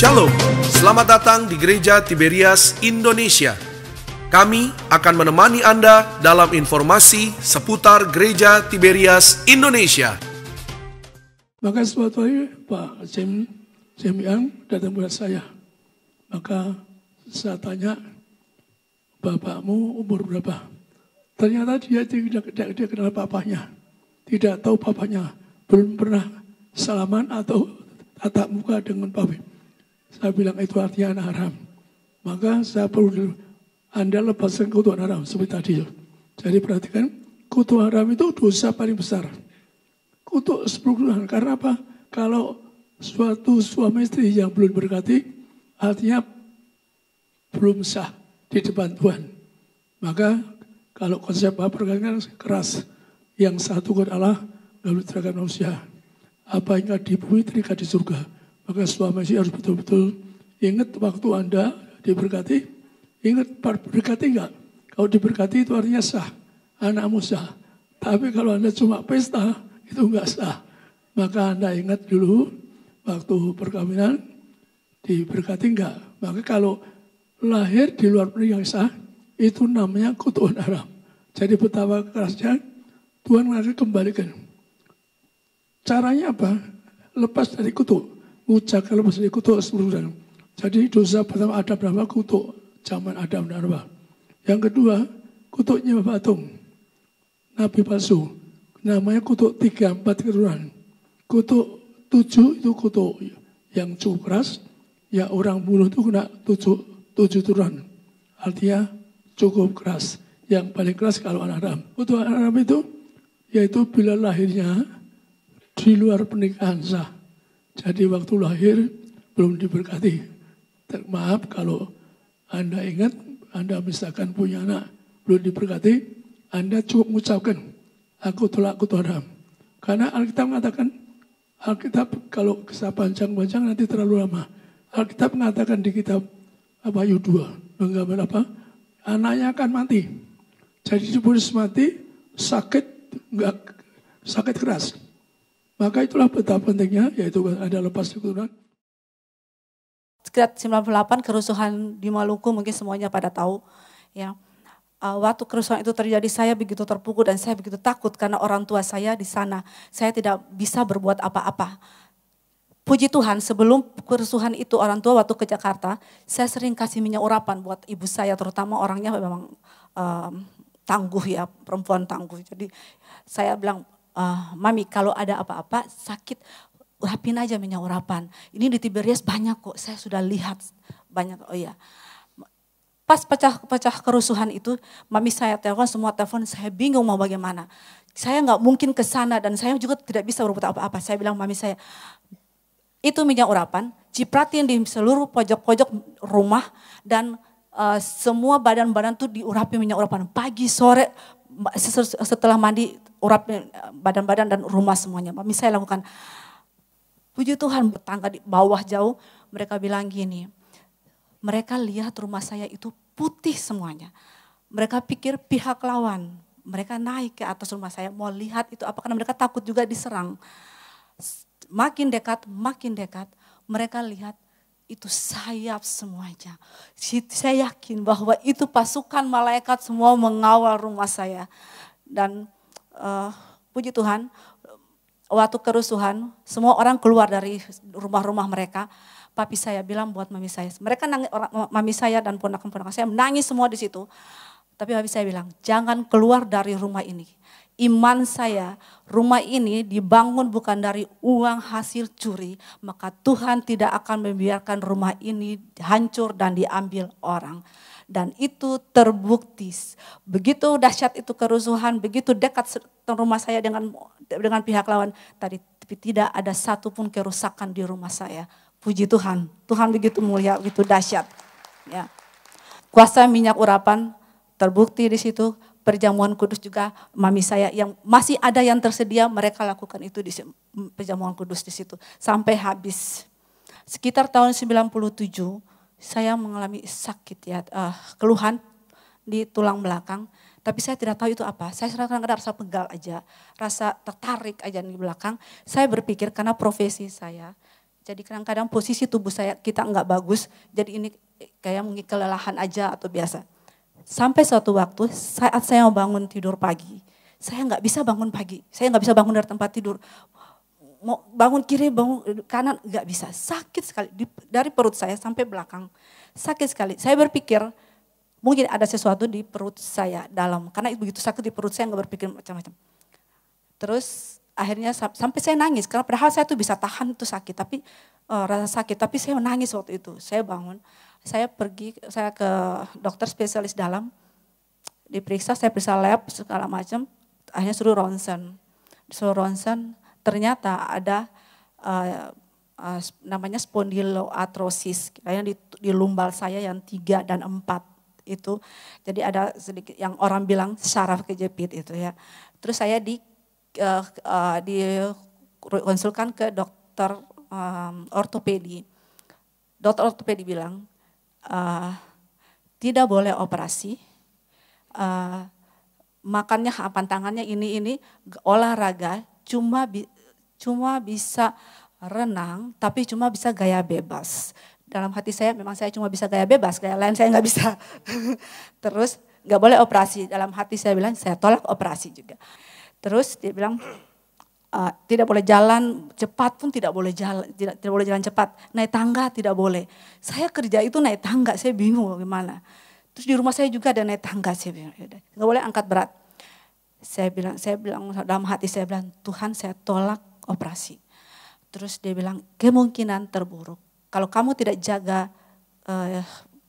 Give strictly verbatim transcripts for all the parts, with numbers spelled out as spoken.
Shalom, selamat datang di Gereja Tiberias Indonesia. Kami akan menemani Anda dalam informasi seputar Gereja Tiberias Indonesia. Maka suatu hari Pak Jem, Jem Yang datang kepada saya. Maka saya tanya, bapakmu umur berapa? Ternyata dia tidak, tidak dia kenal papanya. Tidak tahu papanya. Belum pernah salaman atau tatap muka dengan papi. Saya bilang itu artinya anak haram. Maka saya perlu Anda lepaskan kutuan haram seperti tadi. Jadi perhatikan, kutuan haram itu dosa paling besar. Kutuk sepuluh Tuhan. Karena apa? Kalau suatu suami istri yang belum diberkati, artinya belum sah di depan Tuhan. Maka kalau konsep perkawinan keras, yang satu kepada Allah, lalu terikat manusia. Apa yang di bumi terikat di surga. Maka suami istri harus betul-betul ingat waktu Anda diberkati. Ingat berkati enggak? Kalau diberkati itu artinya sah. Anakmu sah. Tapi kalau Anda cuma pesta, itu enggak sah. Maka Anda ingat dulu waktu perkawinan diberkati enggak. Maka kalau lahir di luar pernikahan sah, itu namanya kutuan haram. Jadi betapa kerasnya Tuhan akan kembalikan. Caranya apa? Lepas dari kutuk. Ucapkan lepas dari kutuk seluruh. Jadi dosa pertama Adam dan Hawa kutuk. Zaman Adam dan Hawa. Yang kedua, kutuknya patung. Nabi palsu. Namanya kutuk tiga, empat keturunan. Kutuk tujuh itu kutuk yang cukup keras. Ya orang bunuh itu kena tujuh, tujuh turunan. Artinya cukup keras. Yang paling keras kalau anak haram. Kutuk anak haram itu yaitu bila lahirnya di luar pernikahan sah. Jadi waktu lahir belum diberkati. Maaf kalau Anda ingat, Anda misalkan punya anak belum diberkati, Anda cukup mengucapkan, aku tolak kutuk haram. Karena Alkitab mengatakan, Alkitab kalau saya panjang-panjang nanti terlalu lama. Alkitab mengatakan di kitab apa Ayub dua, menggambar apa? Anaknya akan mati. Jadi diputus mati, sakit, enggak sakit keras. Maka itulah betapa pentingnya, yaitu ada lepas keturunan. Sekitar sembilan puluh delapan kerusuhan di Maluku mungkin semuanya pada tahu. Ya, uh, waktu kerusuhan itu terjadi saya begitu terpukul dan saya begitu takut karena orang tua saya di sana. Saya tidak bisa berbuat apa-apa. Puji Tuhan sebelum kerusuhan itu orang tua waktu ke Jakarta, saya sering kasih minyak urapan buat ibu saya, terutama orangnya memang um, tangguh ya, perempuan tangguh. Jadi saya bilang, Uh, Mami kalau ada apa-apa sakit urapin aja minyak urapan. Ini di Tiberias banyak kok, saya sudah lihat banyak. Oh ya, pas pecah-pecah kerusuhan itu, Mami saya telepon, semua telepon, saya bingung mau bagaimana. Saya nggak mungkin ke sana dan saya juga tidak bisa berbuat apa-apa. Saya bilang Mami saya, itu minyak urapan, cipratin di seluruh pojok-pojok rumah dan uh, semua badan-badan tuh diurapi minyak urapan. Pagi, sore, setelah mandi urap badan-badan dan rumah semuanya. Mami saya lakukan. Puji Tuhan, tetangga di bawah jauh mereka bilang gini, mereka lihat rumah saya itu putih semuanya. Mereka pikir pihak lawan. Mereka naik ke atas rumah saya mau lihat itu apa, karena mereka takut juga diserang. Makin dekat, makin dekat mereka lihat itu sayap semuanya. Saya yakin bahwa itu pasukan malaikat semua mengawal rumah saya. Dan Uh, puji Tuhan, waktu kerusuhan, semua orang keluar dari rumah-rumah mereka. Papi saya bilang buat mami saya, mereka nangis, orang, mami saya dan ponakan-ponakan saya menangis semua di situ. Tapi papi saya bilang, jangan keluar dari rumah ini. Iman saya, rumah ini dibangun bukan dari uang hasil curi, maka Tuhan tidak akan membiarkan rumah ini hancur dan diambil orang. Dan itu terbukti. Begitu dahsyat itu kerusuhan, begitu dekat rumah saya dengan dengan pihak lawan tadi, tapi tidak ada satupun kerusakan di rumah saya. Puji Tuhan, Tuhan begitu mulia, begitu dahsyat. Ya. Kuasa minyak urapan terbukti di situ. Perjamuan kudus juga, mami saya yang masih ada yang tersedia, mereka lakukan itu di perjamuan kudus di situ sampai habis. Sekitar tahun sembilan puluh tujuh saya mengalami sakit ya, uh, keluhan di tulang belakang, tapi saya tidak tahu itu apa. Saya kadang-kadang rasa pegal aja, rasa tertarik aja di belakang. Saya berpikir karena profesi saya Jadi kadang-kadang posisi tubuh saya kita nggak bagus, jadi ini kayak mungkin kelelahan aja atau biasa. Sampai suatu waktu saat saya mau bangun tidur pagi, saya nggak bisa bangun pagi, saya nggak bisa bangun dari tempat tidur. Mau bangun kiri, bangun kanan, nggak bisa. Sakit sekali, dari perut saya sampai belakang, sakit sekali. Saya berpikir mungkin ada sesuatu di perut saya dalam, karena begitu sakit di perut saya nggak berpikir macam-macam. Terus akhirnya sampai saya nangis, karena padahal saya tuh bisa tahan itu sakit, tapi uh, rasa sakit, tapi saya nangis waktu itu. Saya bangun, saya pergi, saya ke dokter spesialis dalam, diperiksa, saya periksa lab segala macam, akhirnya suruh ronsen, suruh ronsen, ternyata ada uh, uh, namanya spondyloarthrosis, kayaknya di, di lumbal saya yang tiga dan empat itu, jadi ada sedikit yang orang bilang syaraf kejepit itu ya. Terus saya di Uh, uh, dikonsulkan ke dokter um, ortopedi. Dokter ortopedi bilang uh, tidak boleh operasi, uh, makannya pantangannya ini ini olahraga cuma bi, cuma bisa renang tapi cuma bisa gaya bebas. Dalam hati saya memang saya cuma bisa gaya bebas, gaya lain saya nggak bisa. Terus nggak boleh operasi. Dalam hati saya bilang saya tolak operasi juga. Terus dia bilang uh, tidak boleh jalan cepat pun tidak boleh jalan, tidak, tidak boleh jalan cepat, naik tangga tidak boleh. Saya kerja itu naik tangga, saya bingung gimana. Terus di rumah saya juga ada naik tangga, saya bilang nggak boleh angkat berat. Saya bilang, saya bilang dalam hati saya bilang Tuhan saya tolak operasi. Terus dia bilang kemungkinan terburuk kalau kamu tidak jaga uh,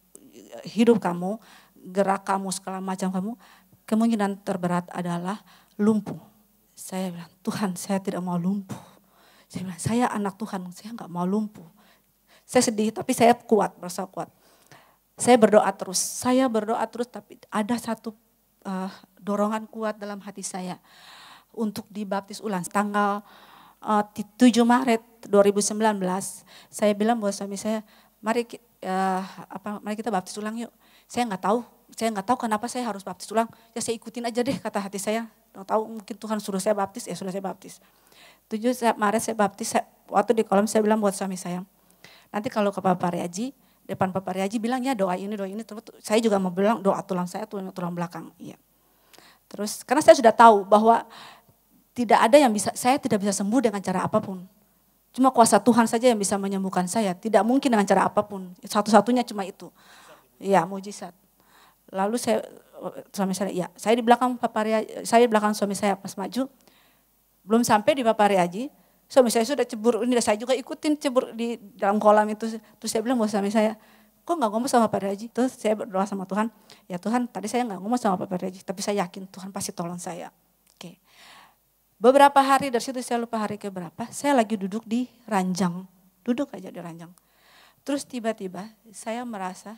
hidup kamu, gerak kamu segala macam kamu, kemungkinan terberat adalah lumpuh. Saya bilang, Tuhan saya tidak mau lumpuh. Saya bilang, saya anak Tuhan, saya nggak mau lumpuh. Saya sedih, tapi saya kuat, merasa kuat. Saya berdoa terus, saya berdoa terus, tapi ada satu uh, dorongan kuat dalam hati saya untuk dibaptis ulang. Tanggal uh, tujuh Maret dua ribu sembilan belas, saya bilang buat suami saya, mari, uh, apa, mari kita baptis ulang yuk. Saya nggak tahu, saya nggak tahu kenapa saya harus baptis ulang. Ya saya ikutin aja deh kata hati saya. Nggak tahu mungkin Tuhan suruh saya baptis, ya sudah saya baptis. tujuh Maret saya baptis, saya, waktu di kolam saya bilang buat suami saya, nanti kalau ke Papa Riaji, depan Papa Riaji bilang ya doa ini, doa ini. Terus saya juga mau bilang doa tulang saya, tulang, tulang belakang. Iya. Terus karena saya sudah tahu bahwa tidak ada yang bisa, saya tidak bisa sembuh dengan cara apapun. Cuma kuasa Tuhan saja yang bisa menyembuhkan saya, tidak mungkin dengan cara apapun. Satu-satunya cuma itu. Iya, mujizat. Lalu saya suami saya, ya, saya di belakang Papa Riaji, saya di belakang suami saya pas maju, belum sampai di Papa Riaji, suami saya sudah cebur, ini saya juga ikutin cebur di dalam kolam itu. Terus saya bilang buat suami saya, kok nggak ngomong sama Papa Riaji? Terus saya berdoa sama Tuhan, ya Tuhan tadi saya nggak ngomong sama Papa Riaji, tapi saya yakin Tuhan pasti tolong saya. Oke. Beberapa hari dari situ saya lupa hari keberapa, saya lagi duduk di ranjang, duduk aja di ranjang. Terus tiba-tiba saya merasa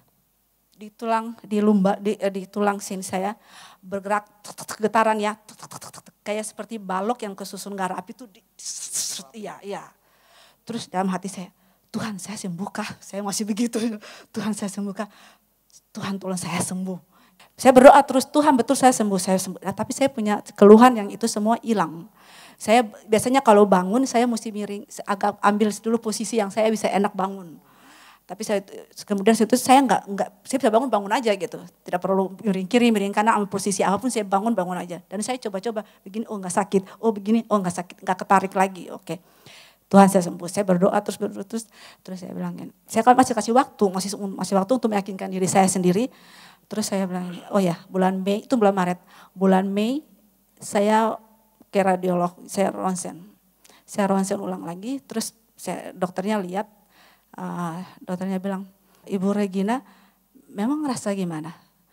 di tulang di lumba di, di tulang sini saya bergerak getaran ya, kayak seperti balok yang kesusun gara api itu, iya iya. Terus dalam hati saya, Tuhan saya sembuhkah? Saya masih begitu, Tuhan saya sembuhkah? Tuhan tolong saya sembuh. Saya berdoa terus, Tuhan betul saya sembuh, saya sembuh. Nah, tapi saya punya keluhan yang itu semua hilang. Saya biasanya kalau bangun saya mesti miring, agak ambil dulu posisi yang saya bisa enak bangun. Tapi saya kemudian situ saya enggak enggak saya bisa bangun bangun aja gitu. Tidak perlu miring kiri, miring kanan, ambil posisi apapun saya bangun bangun aja. Dan saya coba-coba begini, oh enggak sakit, oh begini, oh enggak sakit, enggak ketarik lagi. Oke. Tuhan saya sembuh. Saya berdoa terus berdoa terus terus saya bilang, saya kan masih kasih waktu, masih masih waktu untuk meyakinkan diri saya sendiri. Terus saya bilang, oh ya, bulan Mei, itu bulan Maret. Bulan Mei saya ke radiolog, saya ronsen. Saya ronsen ulang lagi, terus saya, dokternya lihat, Uh, dokternya bilang, Ibu Regina memang ngerasa gimana?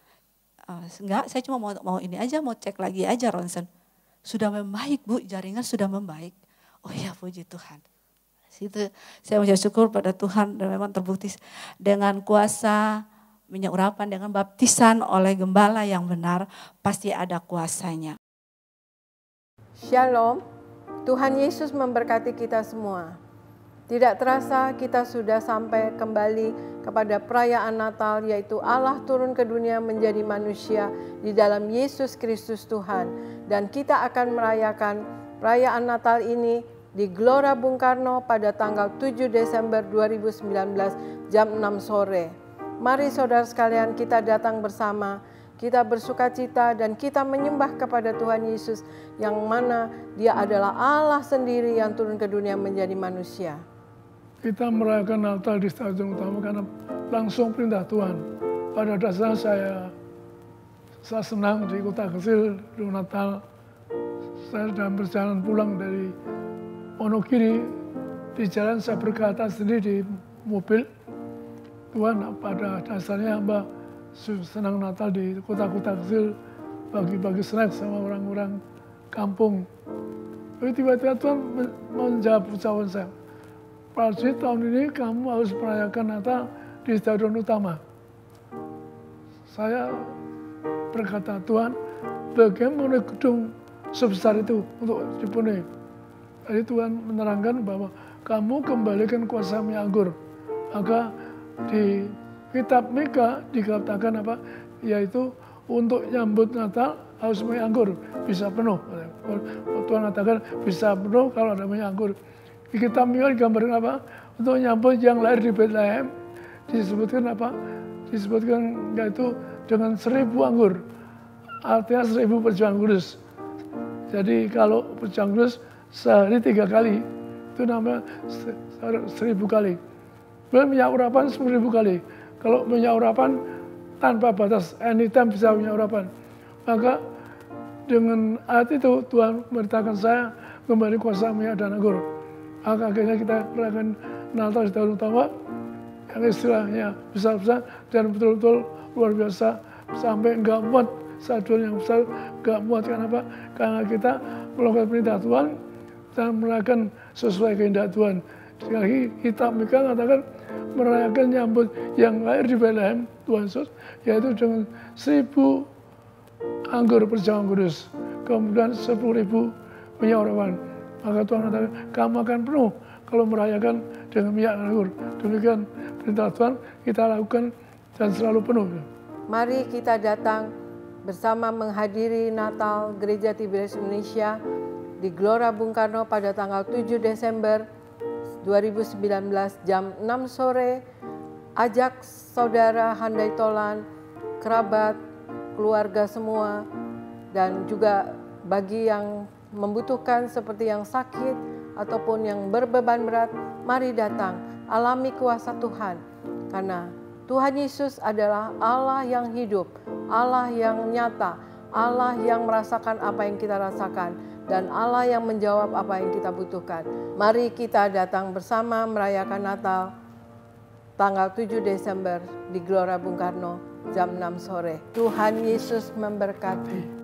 Uh, enggak, saya cuma mau, mau ini aja, mau cek lagi aja ronsen. Sudah membaik Bu, jaringan sudah membaik. Oh ya puji Tuhan. Situ saya mengucap syukur pada Tuhan dan memang terbukti dengan kuasa minyak urapan, dengan baptisan oleh gembala yang benar, pasti ada kuasanya. Shalom, Tuhan Yesus memberkati kita semua. Tidak terasa kita sudah sampai kembali kepada perayaan Natal, yaitu Allah turun ke dunia menjadi manusia di dalam Yesus Kristus Tuhan. Dan kita akan merayakan perayaan Natal ini di Gelora Bung Karno pada tanggal tujuh Desember dua ribu sembilan belas jam enam sore. Mari saudara sekalian, kita datang bersama, kita bersukacita dan kita menyembah kepada Tuhan Yesus yang mana Dia adalah Allah sendiri yang turun ke dunia menjadi manusia. Kita merayakan Natal di Stadion Utama karena langsung perintah Tuhan. Pada dasarnya saya saya senang di kota kecil di Natal. Saya dalam perjalanan pulang dari Wonogiri, di jalan saya berkata sendiri di mobil, Tuhan, pada dasarnya hamba senang Natal di kota-kota kecil, bagi-bagi snack sama orang-orang kampung. Tapi tiba-tiba Tuhan menjawab ucapan saya, Pasti tahun ini kamu harus merayakan Natal di Stadion Utama. Saya berkata, Tuhan, bagaimana gedung sebesar itu untuk dipenuhi? Jadi Tuhan menerangkan bahwa kamu kembalikan kuasa minyak anggur. Maka di kitab Mika dikatakan apa? Yaitu untuk nyambut Natal harus minyak anggur bisa penuh. Tuhan katakan bisa penuh kalau ada minyak anggur. Di kitab Mika digambarkan apa? Untuk nyambut yang lahir di Bethlehem disebutkan apa? Disebutkan yaitu dengan seribu anggur. Artinya seribu perjuangan kudus. Jadi kalau perjuangan kudus sehari tiga kali, itu namanya seribu kali. Belum minyak urapan sepuluh ribu kali. Kalau minyak urapan tanpa batas, anytime bisa minyak urapan. Maka dengan ayat itu Tuhan memerintahkan saya kembali kuasa minyak dan anggur. Maka akhirnya kita merayakan Natal di Stadion Utama yang istilahnya besar-besar dan betul-betul luar biasa sampai enggak muat. Stadion yang besar enggak muat. Kenapa? Karena kita melakukan perintah Tuhan dan merayakan sesuai kehendak Tuhan. Sekali lagi kitab Mika mengatakan merayakan nyambut yang lahir di Bethlehem Tuhan Yesus, yaitu dengan seribu anggur perjamuan kudus, kemudian sepuluh ribu minyak urapan. Maka Tuhan katakan kamu akan penuh kalau merayakan dengan minyak anggur. Demikian perintah Tuhan kita lakukan dan selalu penuh. Mari kita datang bersama menghadiri Natal Gereja Tiberias Indonesia di Gelora Bung Karno pada tanggal tujuh Desember dua ribu sembilan belas jam enam sore. Ajak saudara handai tolan, kerabat, keluarga semua, dan juga bagi yang membutuhkan seperti yang sakit ataupun yang berbeban berat, mari datang, alami kuasa Tuhan. Karena Tuhan Yesus adalah Allah yang hidup, Allah yang nyata, Allah yang merasakan apa yang kita rasakan, dan Allah yang menjawab apa yang kita butuhkan. Mari kita datang bersama merayakan Natal tanggal tujuh Desember di Gelora Bung Karno jam enam sore. Tuhan Yesus memberkati.